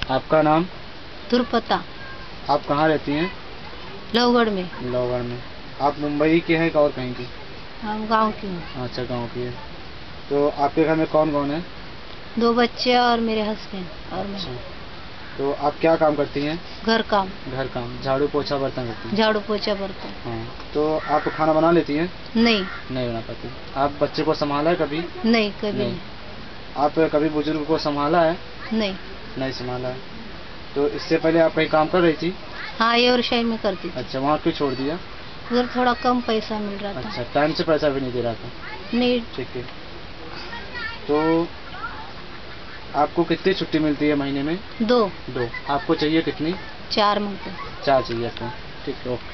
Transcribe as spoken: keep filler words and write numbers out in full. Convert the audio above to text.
आपका नाम? durpata। आप कहाँ रहती हैं? लोहगढ़ में। लोहगढ़ में। आप मुंबई के हैं और कहीं की? हम गांव की हूँ। अच्छा, गांव की है। तो आपके घर में कौन कौन है? दो बच्चे और मेरे हस्बैंड और मैं। अच्छा, तो आप क्या काम करती हैं? घर काम। घर काम, झाड़ू पोछा बर्तन करती हैं? झाड़ू पोछा बर्तन। हाँ, तो आप खाना बना लेती हैं? नहीं। नहीं बना पाती। आप बच्चे को संभाला है कभी? नहीं, कभी नहीं, नहीं। आप कभी बुजुर्ग को संभाला है? नहीं। नहीं संभाला है। तो इससे पहले आप कहीं काम कर रही थी? हाँ, ये और शहर में करती थी। अच्छा, वहाँ क्यों छोड़ दिया? उधर थोड़ा कम पैसा मिल रहा था। अच्छा, टाइम से पैसा भी नहीं दे रहा था? नहीं। ठीक है। तो आपको कितनी छुट्टी मिलती है महीने में? दो। दो। आपको चाहिए कितनी? चार महीने। चार चाहिए आपको। ठीक है, ओके।